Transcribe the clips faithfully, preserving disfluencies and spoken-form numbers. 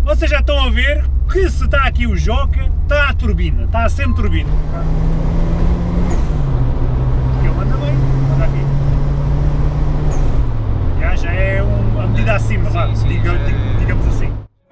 Vocês já estão a ver que se está aqui o Joca, está a turbina, está sempre turbina. Porque ele anda bem, anda aqui. Já, já é uma medida acima, vá, sim, diga, é... digamos assim.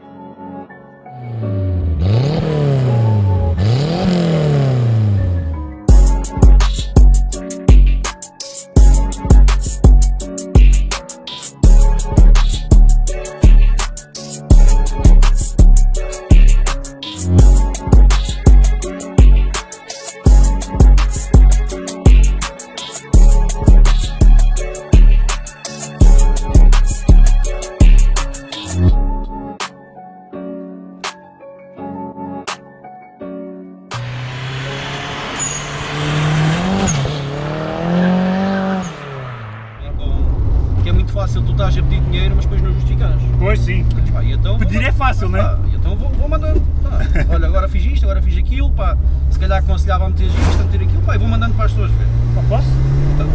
Fácil, tu estás a pedir dinheiro, mas depois não justificas. Pois sim. Pá, e então, pedir vou, é fácil, não é? Então vou, vou mandando. Pá, olha, agora fiz isto, agora fiz aquilo, pá, se calhar aconselhava a meter isto, a meter aquilo, pá, e vou mandando para as pessoas ver. Pá, posso? Então.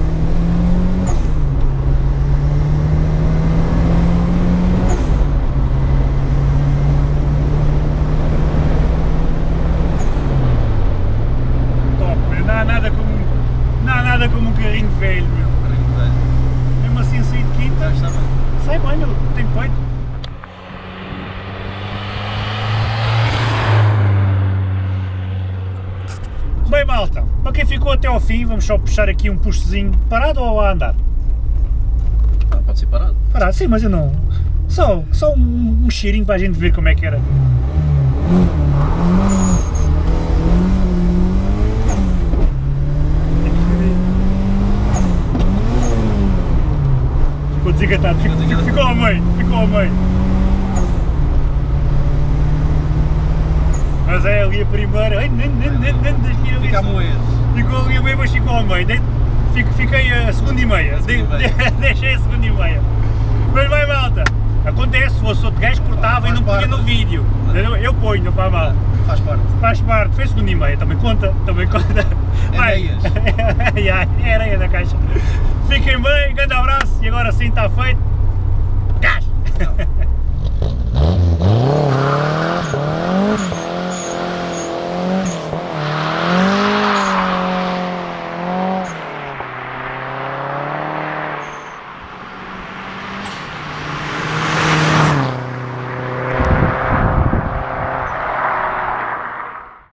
Top, não há nada como, não há nada como um carrinho velho, meu. Carrinho velho. Mesmo assim sair de quinta, Já está bem. sai bem, meu, tem peito. Bem, malta, para quem ficou até ao fim, vamos só puxar aqui um puxozinho, parado ou a andar? Ah, pode ser parado. Parado, sim, mas eu não... Só, só um, um cheirinho para a gente ver como é que era. Ficou desengatado, ficou, ficou, ficou ao meio, ficou ao meio. Mas é ali a primeira, ai, nem, nem, nem, nem, nem, Fica a moer. Ficou ali a meio, mas ficou ao meio. De, fiquei a segunda e meia, de, de, deixei a segunda e meia. Mas vai, malta, acontece, se fosse outro gajo cortava ah, e não punha no vídeo. Eu, eu ponho, não faz mal. Faz parte. Faz parte, fez segunda e meia, também conta, também conta. É meias. É areia da caixa. Fiquem bem, grande abraço e agora sim está feito. Gás!